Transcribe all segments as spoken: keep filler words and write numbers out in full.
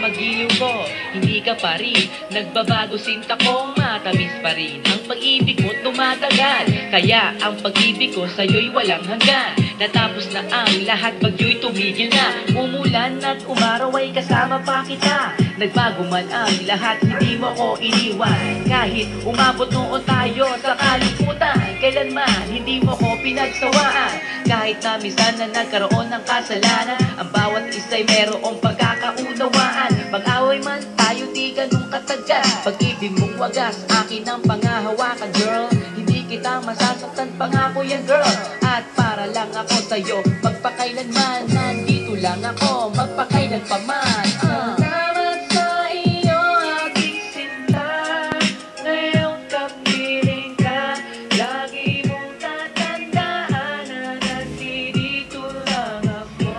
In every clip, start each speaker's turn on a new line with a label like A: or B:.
A: pag-iiw ko, hindi ka pa rin nagbabago, sinta ko, matamis pa rin ang pag-ibig mo tumatagal. Kaya ang pag-ibig ko sa'yo'y walang hanggan. Natapos na ang lahat, bagyo'y tumigil na. Umulan at umaraw ay kasama pa kita. Nagbago man ang lahat, hindi mo ko iniwan. Kahit umabot noon tayo sa kalimutan, kailanman hindi mo ko pinagsawaan. Kahit na minsan na nagkaroon ng kasalanan, ang bawat isa'y merong pagkakaunawaan. Mag-away man tayo di ganun katagal, pag-ibig mong wagas akin ang pangahawakan, girl. Hindi kita masasaktan, pangako yan, girl. At para lang ako sa'yo, magpakailanman, nandito lang ako, magpakailan pa man. uh. Salamat sa iyo, aking sinta. Ngayong kapiling ka, lagi mong tatandaan na nandito lang ako.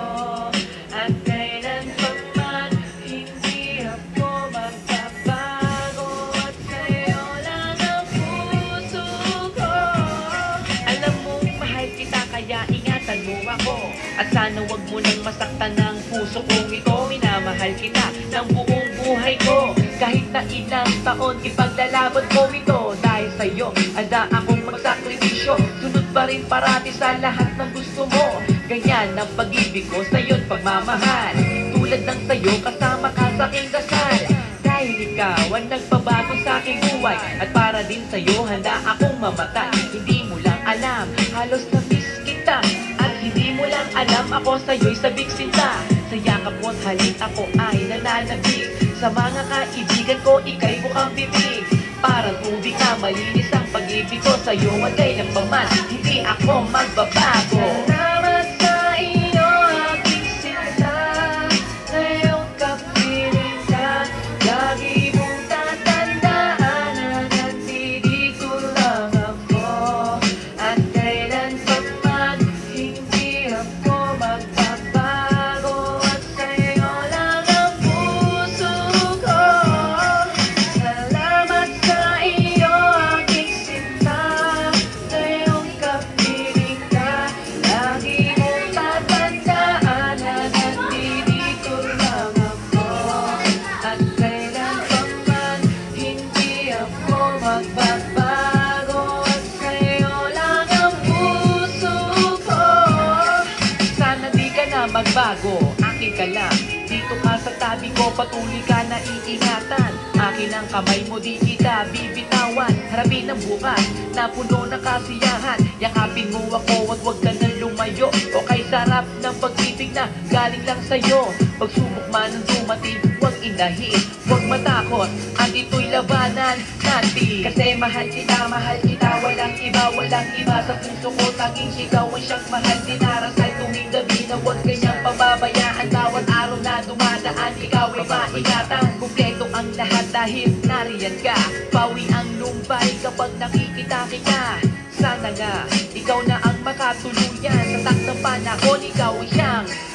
A: At kailan pa man, hindi ako magbabago. At sa'yo lang ang puso ko. Alam mo, mahal kita, kaya ingatan mo ako. At sana wag mo nang masaktan ng puso kong ito. Minamahal kita ng buong buhay ko. Kahit na ilang taon, ipaglalaban ko ito. Dahil sa'yo, handa akong magsakripisyo. Sunod pa rin parati sa lahat ng gusto mo. Ganyan ang pag-ibig ko sa'yo't pagmamahal. Tulad ng sa'yo, kasama ka sa aking dasal. Dahil ikaw ang nagpabago sa aking buhay. At para din sa'yo, handa akong mamatay. Hindi mo lang alam, halos na-miss kita. At hindi mo lang alam, ako sa'yo'y sabik sinta. Sa yakap mo't halik ako ay nananabik. Sa mga kaibigan ko, ika'y mukhang bibig. Parang tubig na malinis ang pag-ibig ko sa'yo. At kailan pa man, hindi ako magbabago. Salamat sa iyo, aking sinta. Ngayong kapiling ka, lagi mong tatandaan na nandito lang ako. At kailan pa man, hindi ako magbabago. At sa'yo lang ang puso ko. Salamat sa iyo, aking sinta. Ngayong kapiling ka, lagi mong tatandaan na nandito lang ako. At kailan pa man, hindi ako magbabago. At sa'yo lang ang puso ko. Sana di ka na magbago, akin ka lang. Dito ka sa tabi ko, patuloy ka na iingatan. Akin ang kamay mo, di kita bibitawan. Harapin ang bukas na puno ng kasiyahan. Yakapin mo ako at huwag ka nang lumayo. O kay sarap ng pag-ibig na galing lang sa'yo. Pagsubok man ang dumating, huwag inahin, huwag matakot, at ito'y labanan natin. Kasi mahal kita, mahal kita, walang iba, walang iba. Sa puso ko, taging ikaw ang siyang mahal. Dinarasal tuwing gabi na huwag kanyang pababayaan. Bawat araw na dumadaan, ikaw ay maingatan. Kumpleto ang lahat dahil nariyan ka. Pawi ang lumbay kapag nakikita kita. Sana nga, ikaw na ang makatuluyan. Sa taktang panahon, ikaw ay siyang